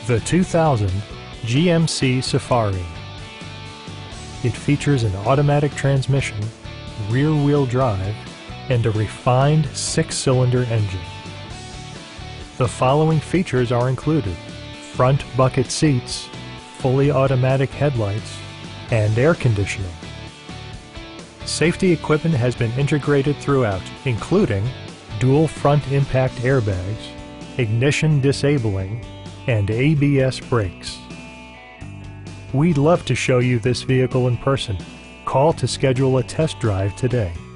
The 2000 GMC Safari. It features an automatic transmission, rear-wheel drive, and a refined 6-cylinder engine. The following features are included: front bucket seats, fully automatic headlights, and air conditioning. Safety equipment has been integrated throughout, including dual front impact airbags, ignition disabling, and ABS brakes. We'd love to show you this vehicle in person. Call to schedule a test drive today.